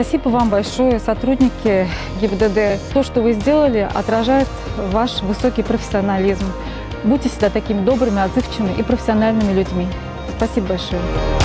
Спасибо вам большое, сотрудники ГИБДД. То, что вы сделали, отражает ваш высокий профессионализм. Будьте всегда такими добрыми, отзывчивыми и профессиональными людьми. Спасибо большое.